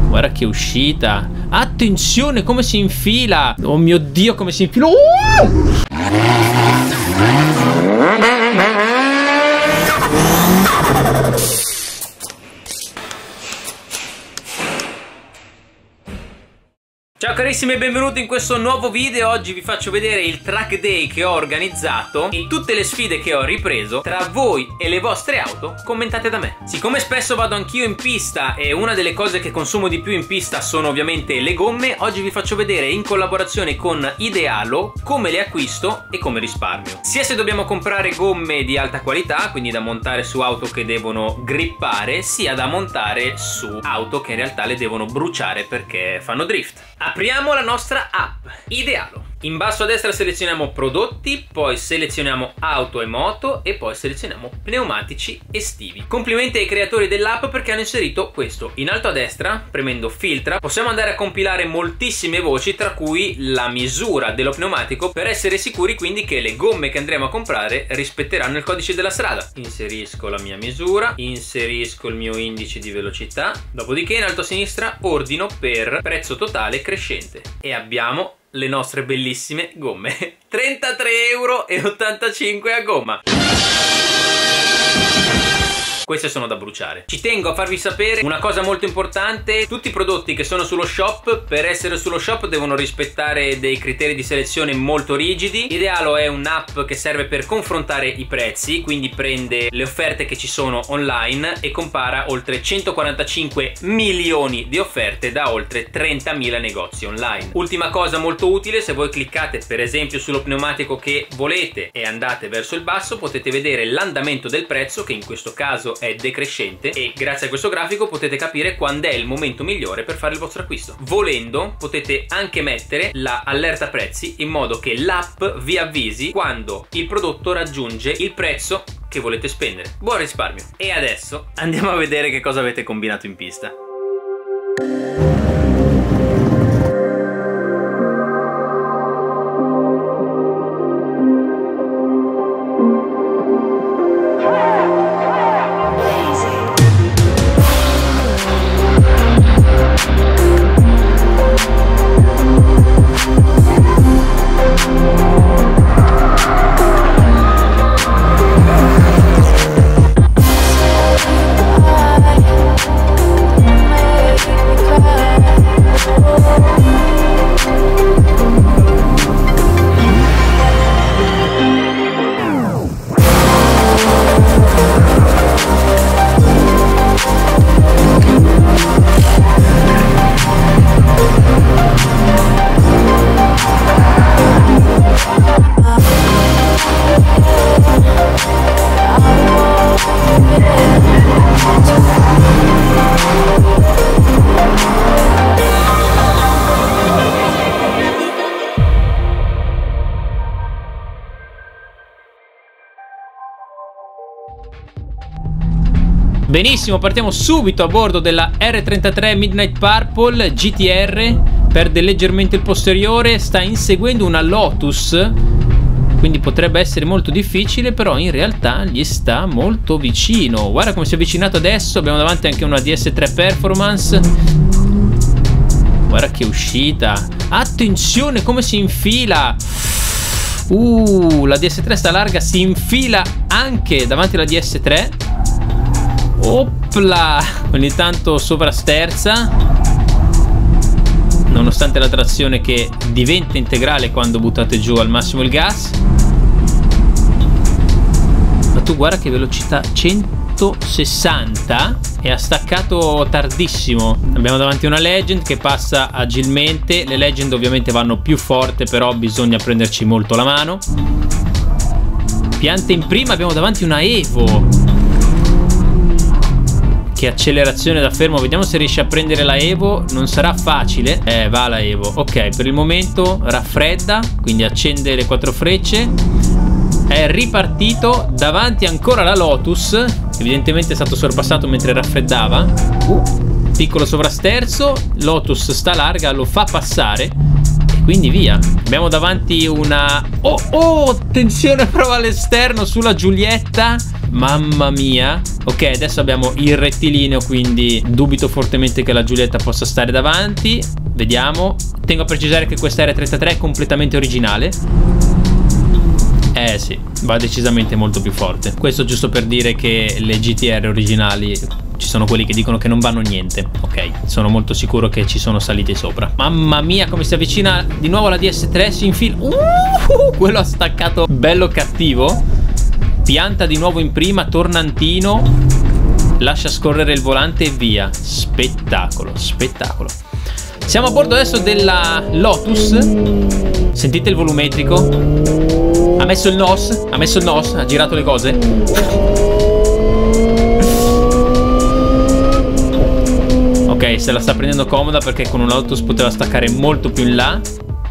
Guarda che uscita. Attenzione come si infila. Oh mio Dio, come si infila. Ciao carissimi e benvenuti in questo nuovo video. Oggi vi faccio vedere il track day che ho organizzato e tutte le sfide che ho ripreso tra voi e le vostre auto commentate da me. Siccome spesso vado anch'io in pista e una delle cose che consumo di più in pista sono ovviamente le gomme, oggi vi faccio vedere in collaborazione con Idealo come le acquisto e come risparmio. Sia se dobbiamo comprare gomme di alta qualità, quindi da montare su auto che devono grippare, sia da montare su auto che in realtà le devono bruciare perché fanno drift. Apriamo la nostra app, Idealo. In basso a destra selezioniamo prodotti, poi selezioniamo auto e moto e poi selezioniamo pneumatici estivi. Complimenti ai creatori dell'app perché hanno inserito questo. In alto a destra, premendo filtra, possiamo andare a compilare moltissime voci, tra cui la misura dello pneumatico, per essere sicuri quindi che le gomme che andremo a comprare rispetteranno il codice della strada. Inserisco la mia misura, inserisco il mio indice di velocità, dopodiché in alto a sinistra ordino per prezzo totale crescente e abbiamo le nostre bellissime gomme. 33,85 € a gomma. Queste sono da bruciare. Ci tengo a farvi sapere una cosa molto importante: tutti i prodotti che sono sullo shop, per essere sullo shop, devono rispettare dei criteri di selezione molto rigidi. Idealo è un'app che serve per confrontare i prezzi, quindi prende le offerte che ci sono online e compara oltre 145 milioni di offerte da oltre 30.000 negozi online. Ultima cosa molto utile: se voi cliccate per esempio sullo pneumatico che volete e andate verso il basso, potete vedere l'andamento del prezzo, che in questo caso è decrescente, e grazie a questo grafico potete capire quando è il momento migliore per fare il vostro acquisto. Volendo potete anche mettere la allerta prezzi in modo che l'app vi avvisi quando il prodotto raggiunge il prezzo che volete spendere. Buon risparmio! E adesso andiamo a vedere che cosa avete combinato in pista. Benissimo, partiamo subito a bordo della R33 Midnight Purple GTR. Perde leggermente il posteriore, sta inseguendo una Lotus, quindi potrebbe essere molto difficile, però in realtà gli sta molto vicino. Guarda come si è avvicinato adesso. Abbiamo davanti anche una DS3 Performance. Guarda che uscita. Attenzione come si infila. La DS3 sta larga, si infila anche davanti alla DS3. Opla! Ogni tanto sovrasterza, nonostante la trazione che diventa integrale quando buttate giù al massimo il gas. Ma tu guarda che velocità, 160, e ha staccato tardissimo. Abbiamo davanti una Legend che passa agilmente. Le Legend ovviamente vanno più forte, però bisogna prenderci molto la mano. Pianta in prima, abbiamo davanti una Evo. Che accelerazione da fermo. Vediamo se riesce a prendere la Evo. Non sarà facile. Va la Evo. Ok, per il momento raffredda, quindi accende le 4 frecce. È ripartito. Davanti ancora la Lotus. Evidentemente è stato sorpassato mentre raffreddava. Piccolo sovrasterzo. Lotus sta larga, lo fa passare. quindi via. Abbiamo davanti una... Oh, attenzione, prova all'esterno sulla Giulietta. Mamma mia. Ok, adesso abbiamo il rettilineo, quindi dubito fortemente che la Giulietta possa stare davanti. Vediamo. Tengo a precisare che questa R33 è completamente originale. Sì, va decisamente molto più forte. Questo giusto per dire che le GTR originali, ci sono quelli che dicono che non vanno niente. Ok, sono molto sicuro che ci sono salite sopra. Mamma mia, come si avvicina di nuovo la DS3, si infila. Quello ha staccato bello cattivo. Pianta di nuovo in prima, tornantino, lascia scorrere il volante e via. Spettacolo, spettacolo. Siamo a bordo adesso della Lotus. Sentite il volumetrico. Ha messo il NOS, ha girato le cose. Ok, se la sta prendendo comoda perché con un Lotus poteva staccare molto più in là.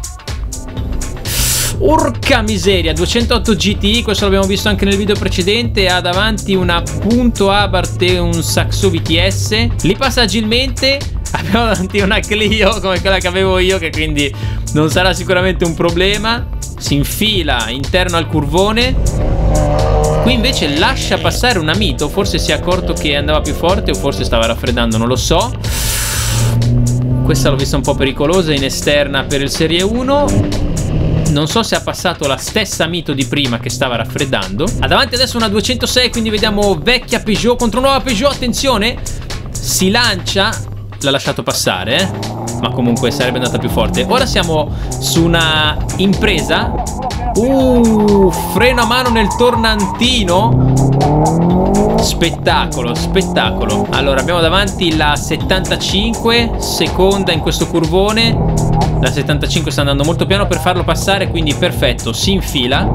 Urca miseria, 208 GTI, questo l'abbiamo visto anche nel video precedente. Ha davanti una Punto Abarth e un Saxo VTS. Li passa agilmente. Abbiamo davanti una Clio come quella che avevo io, che quindi non sarà sicuramente un problema. Si infila interno al curvone. Qui invece lascia passare una Mito. Forse si è accorto che andava più forte o forse stava raffreddando, non lo so. Questa l'ho vista un po' pericolosa in esterna per il Serie 1. Non so se ha passato la stessa Mito di prima che stava raffreddando. Ha davanti adesso una 206, quindi vediamo vecchia Peugeot contro nuova Peugeot. Attenzione, si lancia. L'ha lasciato passare, ma comunque sarebbe andata più forte. Ora siamo su una impresa. Freno a mano nel tornantino. Spettacolo, spettacolo. Allora abbiamo davanti la 75, seconda in questo curvone. La 75 sta andando molto piano per farlo passare, quindi perfetto, si infila.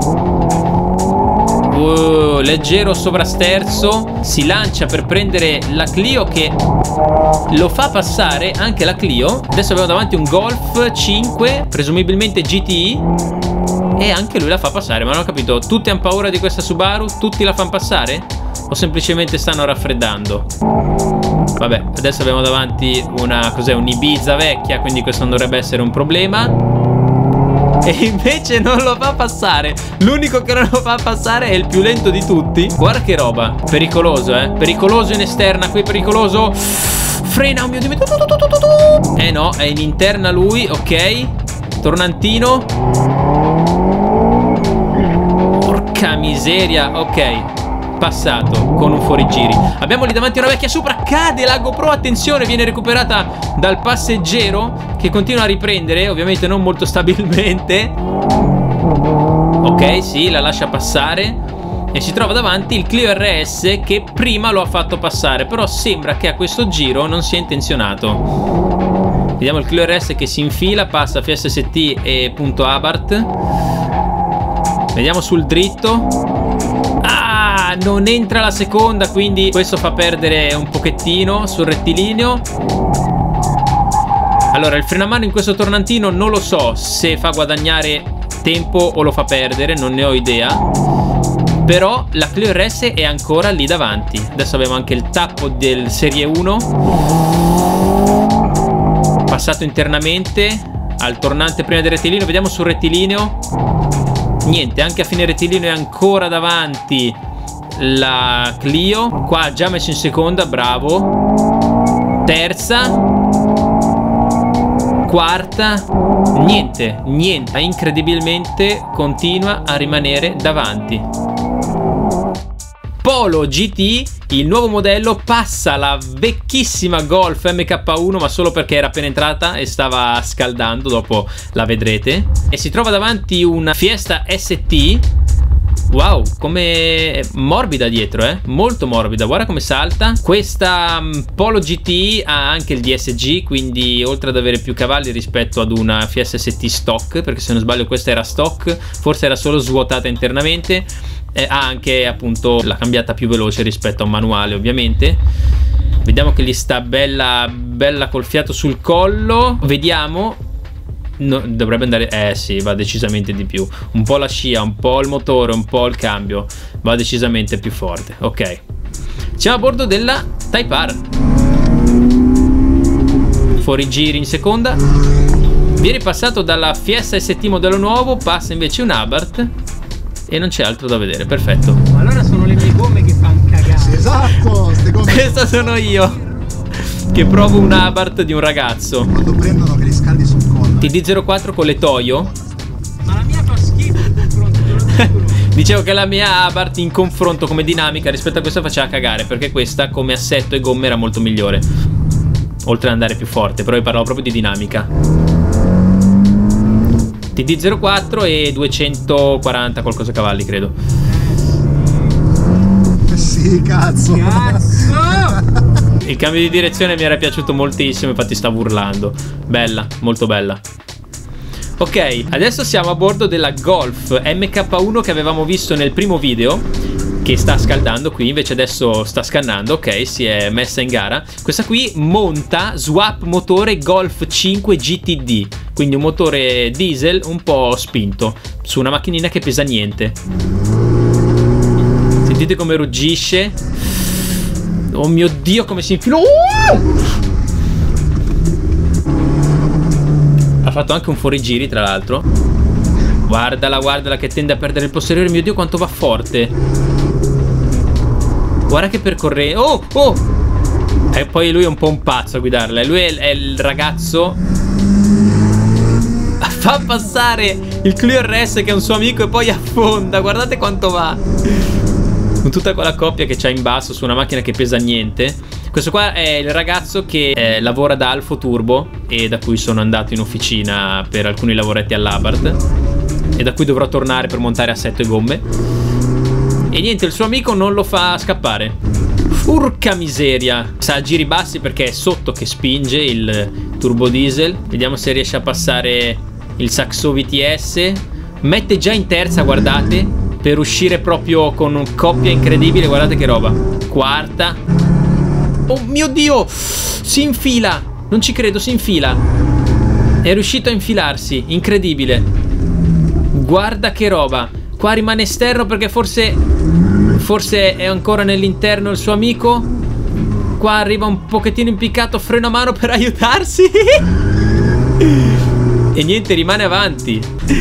Leggero sovrasterzo, si lancia per prendere la Clio che lo fa passare, anche la Clio. Adesso abbiamo davanti un Golf 5, presumibilmente GTI, e anche lui la fa passare, ma non ho capito, tutti hanno paura di questa Subaru? Tutti la fanno passare? O semplicemente stanno raffreddando? Vabbè, adesso abbiamo davanti una, cos'è, un Ibiza vecchia, quindi questo non dovrebbe essere un problema. E invece non lo fa passare. L'unico che non lo fa passare è il più lento di tutti. Guarda che roba. Pericoloso, pericoloso in esterna. Qui pericoloso. Frena, oh mio Dio. No, è in interna lui. Ok. Tornantino. Porca miseria. Ok, passato con un fuorigiri. Abbiamo lì davanti una vecchia Supra. Cade la GoPro, attenzione, viene recuperata dal passeggero che continua a riprendere, ovviamente non molto stabilmente. Ok, sì, la lascia passare e si trova davanti il Clio RS che prima lo ha fatto passare, però sembra che a questo giro non sia intenzionato. Vediamo il Clio RS che si infila, passa FSST e Punto Abarth. Vediamo sul dritto. Non entra la seconda, quindi questo fa perdere un pochettino sul rettilineo. Allora, il freno a mano in questo tornantino non lo so se fa guadagnare tempo o lo fa perdere, non ne ho idea. Però la Clio RS è ancora lì davanti. Adesso abbiamo anche il tappo del Serie 1. Passato internamente al tornante prima del rettilineo. Vediamo sul rettilineo. Niente, anche a fine rettilineo è ancora davanti la Clio. Qua ha già messo in seconda, bravo. Terza, quarta, niente, incredibilmente continua a rimanere davanti. Polo GT, il nuovo modello, passa la vecchissima Golf MK1, ma solo perché era appena entrata e stava scaldando, dopo la vedrete. E si trova davanti una Fiesta ST. Wow, come morbida dietro, molto morbida, guarda come salta. Questa Polo GT ha anche il DSG, quindi oltre ad avere più cavalli rispetto ad una Fiesta ST stock, perché se non sbaglio questa era stock, forse era solo svuotata internamente, ha anche appunto la cambiata più veloce rispetto a un manuale, ovviamente. Vediamo che gli sta bella col fiato sul collo. Vediamo. No, dovrebbe andare, sì, va decisamente di più. Un po' la scia, un po' il motore, un po' il cambio. Va decisamente più forte. Ok, siamo a bordo della Type R. Fuorigiri in seconda. Vieni passato dalla Fiesta ST modello nuovo, passa invece un Abarth e non c'è altro da vedere, perfetto. Allora sono le mie gomme che fanno cagare. Sì, esatto, ste gomme. Questo sono io che provo un Abarth di un ragazzo. Quando prendono che li scaldi sul collo. TD04 con le Toyo. Ma la mia fa schifo in confronto, te lo giuro. Dicevo che la mia Abarth in confronto come dinamica rispetto a questa faceva cagare, perché questa come assetto e gomme era molto migliore, oltre ad andare più forte, però io parlavo proprio di dinamica. TD04 e 240 qualcosa cavalli credo. Sì, cazzo. Il cambio di direzione mi era piaciuto moltissimo, infatti stavo urlando. Bella, molto bella. Ok, adesso siamo a bordo della Golf MK1 che avevamo visto nel primo video, che sta scaldando qui, invece adesso sta scannando. Ok, si è messa in gara. Questa qui monta swap motore Golf 5 GTD, quindi un motore diesel un po' spinto su una macchinina che pesa niente. Sentite come ruggisce. Oh mio Dio, come si infila. Ha fatto anche un fuorigiri tra l'altro. Guardala, guardala che tende a perdere il posteriore. Mio Dio quanto va forte. Guarda che percorre. Oh, oh. E poi lui è un po' un pazzo a guidarla. Lui è il ragazzo. Fa passare il Clio RS che è un suo amico e poi affonda. Guardate quanto va. Con tutta quella coppia che c'ha in basso su una macchina che pesa niente. Questo qua è il ragazzo che lavora da Alfo Turbo e da cui sono andato in officina per alcuni lavoretti all'Abarth e da cui dovrò tornare per montare assetto e gomme. E niente, il suo amico non lo fa scappare. Urca miseria. Sa a giri bassi perché è sotto che spinge il turbo diesel. Vediamo se riesce a passare il Saxo VTS. Mette già in terza, guardate, per uscire proprio con un coppia incredibile. Guardate che roba. Quarta. Oh mio Dio, si infila. Non ci credo, si infila. È riuscito a infilarsi, incredibile. Guarda che roba. Qua rimane esterno perché forse è ancora nell'interno il suo amico. Qua arriva un pochettino impiccato, freno a mano per aiutarsi. E niente, rimane avanti.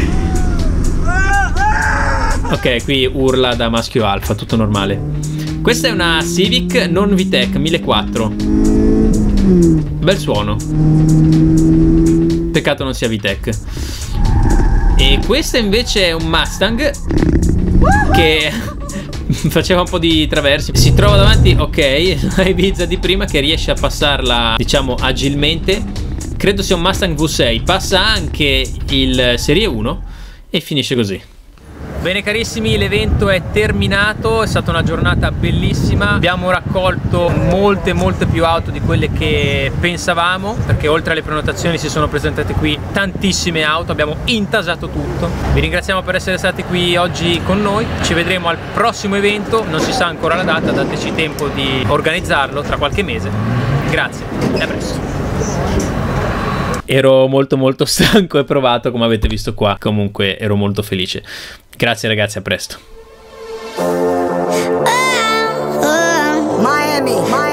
Ok, qui urla da maschio alfa, tutto normale. Questa è una Civic non VTEC 1400. Bel suono. Peccato non sia VTEC. E questa invece è un Mustang che faceva un po' di traversi. Si trova davanti, ok, a Ibiza di prima, che riesce a passarla, diciamo, agilmente. Credo sia un Mustang V6. Passa anche il Serie 1 e finisce così. Bene carissimi, l'evento è terminato, è stata una giornata bellissima. Abbiamo raccolto molte più auto di quelle che pensavamo, perché oltre alle prenotazioni si sono presentate qui tantissime auto, abbiamo intasato tutto. Vi ringraziamo per essere stati qui oggi con noi, ci vedremo al prossimo evento, non si sa ancora la data, dateci tempo di organizzarlo tra qualche mese. Grazie e a presto. Ero molto stanco e provato, come avete visto qua, comunque ero molto felice. Grazie ragazzi, a presto. Miami.